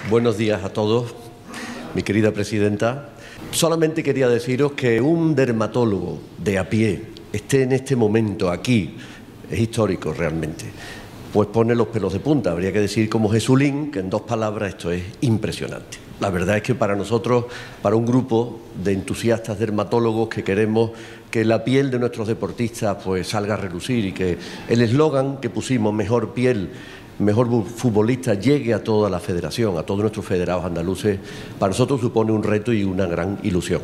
Buenos días a todos, mi querida presidenta. Solamente quería deciros que un dermatólogo de a pie esté en este momento aquí, es histórico realmente, pues pone los pelos de punta. Habría que decir como Jesulín, que en 2 palabras esto es impresionante. La verdad es que para nosotros, para un grupo de entusiastas dermatólogos que queremos que la piel de nuestros deportistas pues salga a relucir y que el eslogan que pusimos, mejor piel, mejor futbolista, llegue a toda la federación, a todos nuestros federados andaluces, para nosotros supone un reto y una gran ilusión.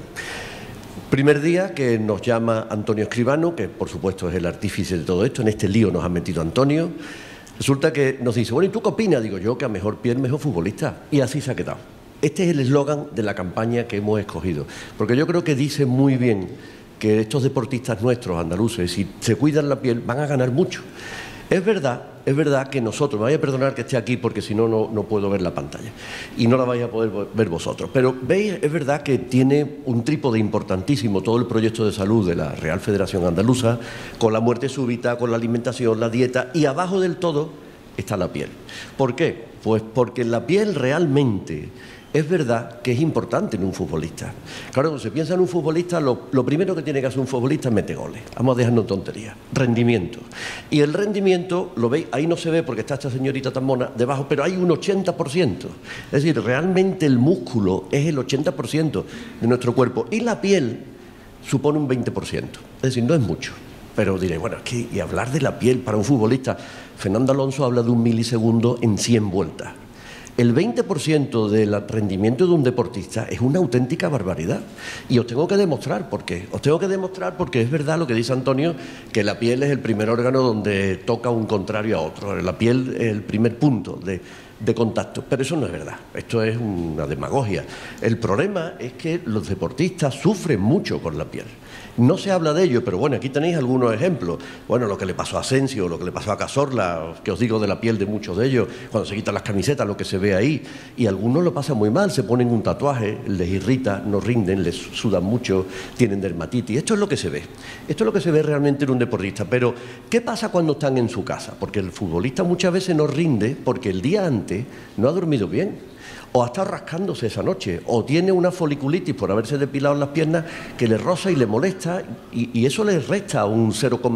Primer día que nos llama Antonio Escribano, que por supuesto es el artífice de todo esto. En este lío nos ha metido Antonio. Resulta que nos dice, bueno, ¿y tú qué opinas? Digo yo que a mejor piel, mejor futbolista. Y así se ha quedado. Este es el eslogan de la campaña que hemos escogido, porque yo creo que dice muy bien que estos deportistas nuestros andaluces, si se cuidan la piel, van a ganar mucho. Es verdad que nosotros, me vais a perdonar que esté aquí porque si no, no puedo ver la pantalla y no la vais a poder ver vosotros, pero veis, es verdad que tiene un trípode importantísimo todo el proyecto de salud de la Real Federación Andaluza, con la muerte súbita, con la alimentación, la dieta, y abajo del todo está la piel. ¿Por qué? Pues porque la piel realmente es verdad que es importante en un futbolista. Claro, cuando se piensa en un futbolista, lo primero que tiene que hacer un futbolista es meter goles. Vamos a dejarnos tonterías. Rendimiento. Y el rendimiento, lo veis, ahí no se ve porque está esta señorita tan mona debajo, pero hay un 80%. Es decir, realmente el músculo es el 80% de nuestro cuerpo y la piel supone un 20%. Es decir, no es mucho. Pero diréis, bueno, es que y hablar de la piel para un futbolista, Fernando Alonso habla de 1 milisegundo en 100 vueltas. El 20% del rendimiento de un deportista es una auténtica barbaridad. Y os tengo que demostrar por qué. Os tengo que demostrar porque es verdad lo que dice Antonio, que la piel es el primer órgano donde toca un contrario a otro. La piel es el primer punto de contacto. Pero eso no es verdad. Esto es una demagogia. El problema es que los deportistas sufren mucho con la piel. No se habla de ello, pero bueno, aquí tenéis algunos ejemplos. Bueno, lo que le pasó a Asensio, lo que le pasó a Cazorla, que os digo de la piel de muchos de ellos, cuando se quitan las camisetas, lo que se ve ahí. Y algunos lo pasan muy mal, se ponen un tatuaje, les irrita, no rinden, les sudan mucho, tienen dermatitis. Esto es lo que se ve. Esto es lo que se ve realmente en un deportista. Pero, ¿qué pasa cuando están en su casa? Porque el futbolista muchas veces no rinde porque el día antes no ha dormido bien, o ha estado rascándose esa noche, o tiene una foliculitis por haberse depilado en las piernas que le roza y le molesta, y eso le resta un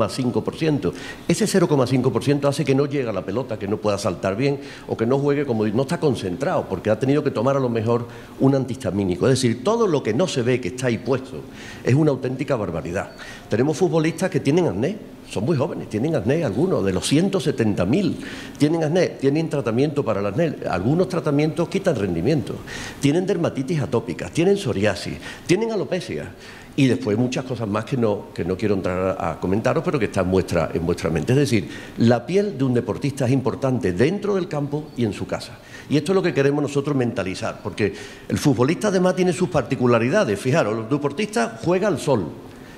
0,5%. Ese 0,5% hace que no llegue a la pelota, que no pueda saltar bien, o que no juegue como no está concentrado, porque ha tenido que tomar a lo mejor un antihistamínico. Es decir, todo lo que no se ve que está ahí puesto es una auténtica barbaridad. Tenemos futbolistas que tienen acné. Son muy jóvenes, tienen acné algunos, de los 170.000 tienen acné, tienen tratamiento para el acné, algunos tratamientos quitan rendimiento, tienen dermatitis atópicas, tienen psoriasis, tienen alopecia y después muchas cosas más que no quiero entrar a comentaros, pero que están en vuestra mente. Es decir, la piel de un deportista es importante dentro del campo y en su casa. Y esto es lo que queremos nosotros mentalizar, porque el futbolista además tiene sus particularidades. Fijaros, los deportistas juegan al sol,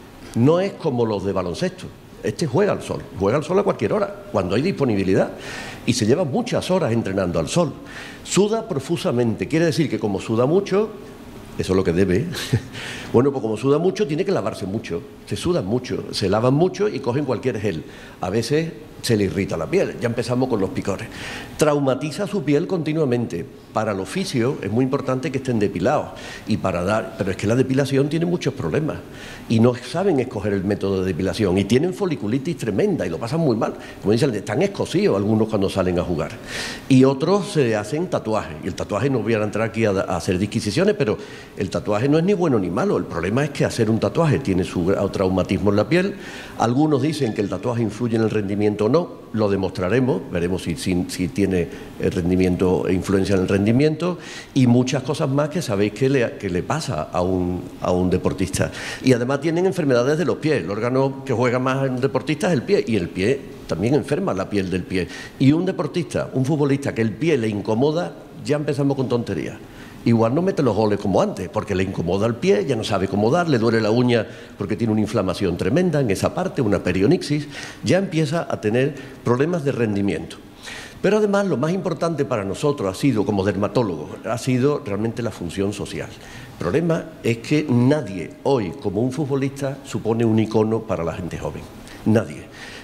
no es como los de baloncesto. Este juega al sol a cualquier hora, cuando hay disponibilidad, y se lleva muchas horas entrenando al sol. Suda profusamente, quiere decir que como suda mucho, eso es lo que debe, bueno, pues como suda mucho, tiene que lavarse mucho, se sudan mucho, se lavan mucho y cogen cualquier gel. A veces se le irrita la piel, ya empezamos con los picores. Traumatiza su piel continuamente. Para el oficio es muy importante que estén depilados, pero es que la depilación tiene muchos problemas y no saben escoger el método de depilación y tienen foliculitis tremenda y lo pasan muy mal. Como dicen, están escocidos algunos cuando salen a jugar. Y otros se hacen tatuajes, y el tatuaje, no voy a entrar aquí a hacer disquisiciones, pero el tatuaje no es ni bueno ni malo. El problema es que hacer un tatuaje tiene su traumatismo en la piel. Algunos dicen que el tatuaje influye en el rendimiento o no, lo demostraremos, veremos si tiene rendimiento e influencia en el rendimiento, y muchas cosas más que sabéis que le pasa a un deportista. Y además tienen enfermedades de los pies. El órgano que juega más en un deportista es el pie, y el pie también enferma la piel del pie. Y un deportista, un futbolista que el pie le incomoda, ya empezamos con tonterías. Igual no mete los goles como antes, porque le incomoda el pie, ya no sabe cómo dar, le duele la uña porque tiene una inflamación tremenda en esa parte, una perionixis, ya empieza a tener problemas de rendimiento. Pero además lo más importante para nosotros ha sido, como dermatólogos, ha sido realmente la función social. El problema es que nadie hoy, como un futbolista, supone un icono para la gente joven. Nadie.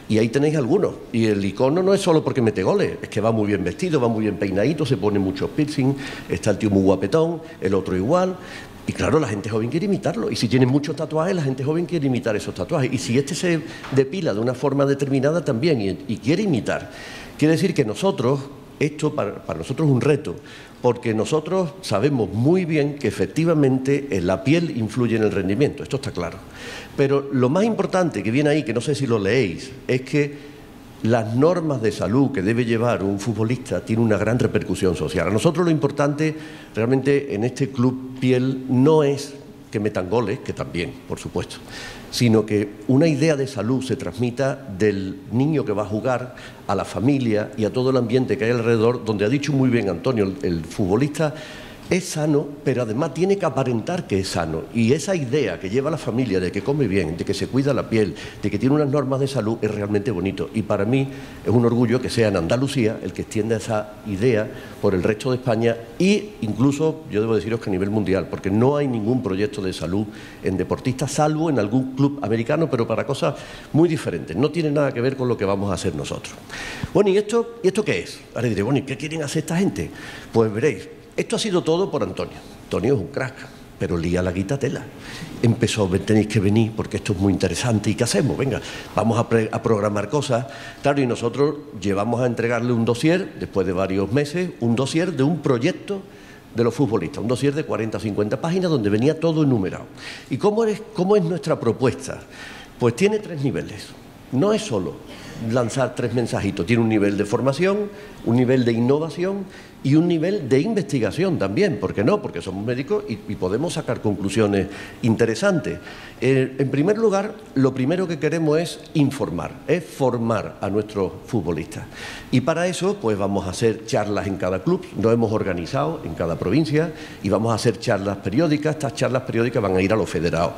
Y ahí tenéis algunos. Y el icono no es solo porque mete goles, es que va muy bien vestido, va muy bien peinadito, se pone muchos piercing, está el tío muy guapetón, el otro igual. Y claro, la gente joven quiere imitarlo. Y si tiene muchos tatuajes, la gente joven quiere imitar esos tatuajes. Y si este se depila de una forma determinada también y quiere imitar, quiere decir que nosotros, esto para nosotros es un reto, porque nosotros sabemos muy bien que efectivamente la piel influye en el rendimiento, esto está claro. Pero lo más importante que viene ahí, que no sé si lo leéis, es que las normas de salud que debe llevar un futbolista tienen una gran repercusión social. A nosotros lo importante realmente en este club piel no es que metan goles, que también, por supuesto, sino que una idea de salud se transmita del niño que va a jugar a la familia y a todo el ambiente que hay alrededor, donde ha dicho muy bien Antonio, el futbolista es sano, pero además tiene que aparentar que es sano. Y esa idea que lleva la familia de que come bien, de que se cuida la piel, de que tiene unas normas de salud, es realmente bonito. Y para mí es un orgullo que sea en Andalucía el que extienda esa idea por el resto de España e incluso, yo debo deciros que a nivel mundial, porque no hay ningún proyecto de salud en deportistas, salvo en algún club americano, pero para cosas muy diferentes. No tiene nada que ver con lo que vamos a hacer nosotros. Bueno, ¿y esto qué es? Ahora diré, bueno, ¿y qué quieren hacer esta gente? Pues veréis. Esto ha sido todo por Antonio. Antonio es un crack, pero lía la guitatela. Empezó, tenéis que venir porque esto es muy interesante. ¿Y qué hacemos? Venga, vamos a programar cosas. Claro, y nosotros llevamos a entregarle un dossier, después de varios meses, un dossier de un proyecto de los futbolistas, un dossier de 40 o 50 páginas donde venía todo enumerado. ¿Y cómo es nuestra propuesta? Pues tiene 3 niveles. No es solo lanzar 3 mensajitos, tiene un nivel de formación, un nivel de innovación y un nivel de investigación también, ¿por qué no? Porque somos médicos y podemos sacar conclusiones interesantes. En primer lugar, lo primero que queremos es informar, es formar a nuestros futbolistas. Y para eso, pues vamos a hacer charlas en cada club, nos hemos organizado en cada provincia y vamos a hacer charlas periódicas. Estas charlas periódicas van a ir a los federados,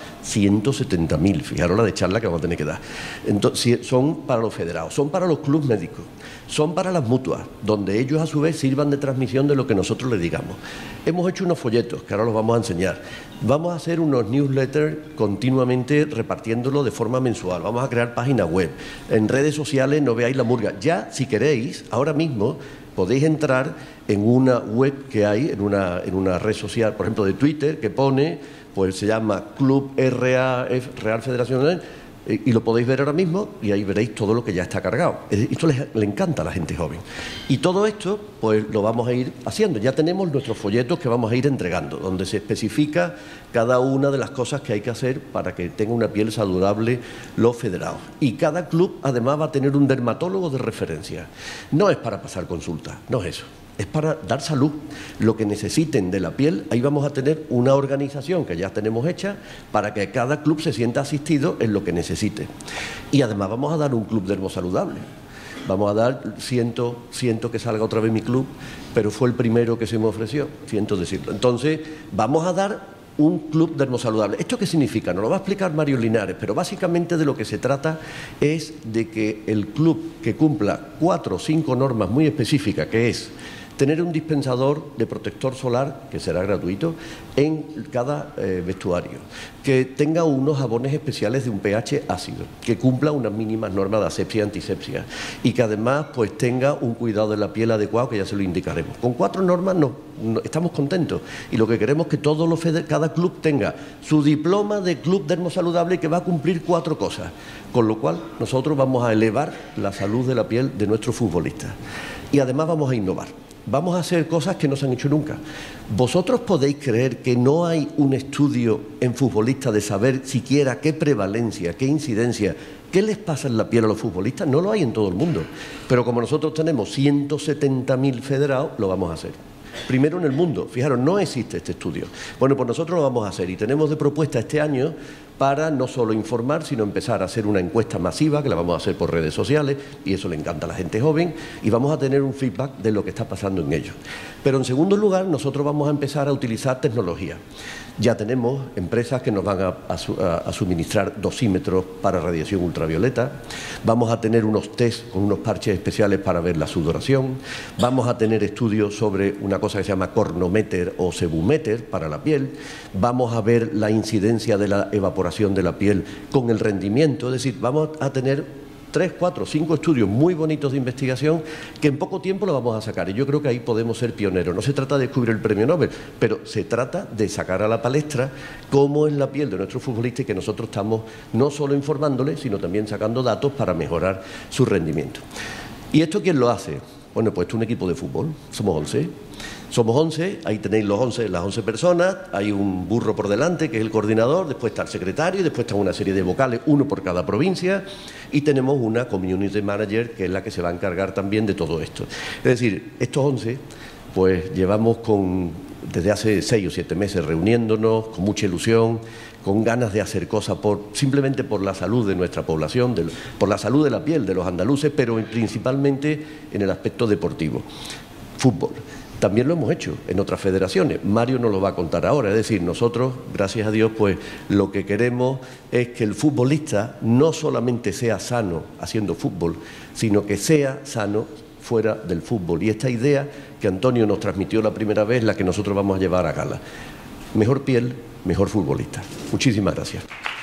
170.000, fijaros la de charla que vamos a tener que dar. Entonces, son para los federados, son para los clubes médicos, son para las mutuas, donde ellos a su vez sirvan de transmisión de lo que nosotros les digamos. Hemos hecho unos folletos, que ahora los vamos a enseñar. Vamos a hacer unos newsletters continuamente repartiéndolo de forma mensual. Vamos a crear páginas web. En redes sociales no veáis la murga. Ya, si queréis, ahora mismo podéis entrar en una web que hay, en una red social, por ejemplo, de Twitter, que pone, pues se llama Club RAF, Real Federación, y lo podéis ver ahora mismo y ahí veréis todo lo que ya está cargado. Esto le encanta a la gente joven. Y todo esto, pues lo vamos a ir haciendo. Ya tenemos nuestros folletos que vamos a ir entregando, donde se especifica cada una de las cosas que hay que hacer para que tenga una piel saludable los federados. Y cada club además va a tener un dermatólogo de referencia. No es para pasar consulta, no es eso. Es para dar salud. Lo que necesiten de la piel, ahí vamos a tener una organización que ya tenemos hecha para que cada club se sienta asistido en lo que necesite. Y además vamos a dar un club dermosaludable. Vamos a dar, siento que salga otra vez mi club, pero fue el primero que se me ofreció, siento decirlo. Entonces, vamos a dar un club dermosaludable. ¿Esto qué significa? Nos lo va a explicar Mario Linares, pero básicamente de lo que se trata es de que el club que cumpla 4 o 5 normas muy específicas, que es tener un dispensador de protector solar, que será gratuito, en cada vestuario, que tenga unos jabones especiales de un pH ácido, que cumpla unas mínimas normas de asepsia y antisepsia y que además pues tenga un cuidado de la piel adecuado, que ya se lo indicaremos. Con 4 normas no, estamos contentos y lo que queremos es que cada club tenga su diploma de club dermosaludable y que va a cumplir 4 cosas, con lo cual nosotros vamos a elevar la salud de la piel de nuestros futbolistas y además vamos a innovar. Vamos a hacer cosas que no se han hecho nunca. ¿Vosotros podéis creer que no hay un estudio en futbolistas de saber siquiera qué prevalencia, qué incidencia, qué les pasa en la piel a los futbolistas? No lo hay en todo el mundo. Pero como nosotros tenemos 170.000 federados, lo vamos a hacer. Primero en el mundo. Fijaros, no existe este estudio. Bueno, pues nosotros lo vamos a hacer y tenemos de propuesta este año para no solo informar, sino empezar a hacer una encuesta masiva, que la vamos a hacer por redes sociales, y eso le encanta a la gente joven, y vamos a tener un feedback de lo que está pasando en ellos. Pero en segundo lugar, nosotros vamos a empezar a utilizar tecnología. Ya tenemos empresas que nos van a suministrar dosímetros para radiación ultravioleta, vamos a tener unos test con unos parches especiales para ver la sudoración, vamos a tener estudios sobre una cosa que se llama cornometer o sebumeter para la piel, vamos a ver la incidencia de la evaporación de la piel con el rendimiento, es decir, vamos a tener 3, 4, 5 estudios muy bonitos de investigación que en poco tiempo lo vamos a sacar. Y yo creo que ahí podemos ser pioneros. No se trata de descubrir el premio Nobel, pero se trata de sacar a la palestra cómo es la piel de nuestros futbolistas y que nosotros estamos no solo informándoles, sino también sacando datos para mejorar su rendimiento. ¿Y esto quién lo hace? Bueno, pues esto es un equipo de fútbol. Somos 11. Somos 11, ahí tenéis las 11 personas, hay un burro por delante que es el coordinador, después está el secretario, después está una serie de vocales, uno por cada provincia, y tenemos una community manager que es la que se va a encargar también de todo esto. Es decir, estos 11, pues llevamos desde hace 6 o 7 meses reuniéndonos con mucha ilusión, con ganas de hacer cosas simplemente por la salud de nuestra población, por la salud de la piel de los andaluces, pero principalmente en el aspecto deportivo. Fútbol. También lo hemos hecho en otras federaciones. Mario nos lo va a contar ahora. Es decir, nosotros, gracias a Dios, pues lo que queremos es que el futbolista no solamente sea sano haciendo fútbol, sino que sea sano fuera del fútbol. Y esta idea que Antonio nos transmitió la primera vez, la que nosotros vamos a llevar a gala. Mejor piel, mejor futbolista. Muchísimas gracias.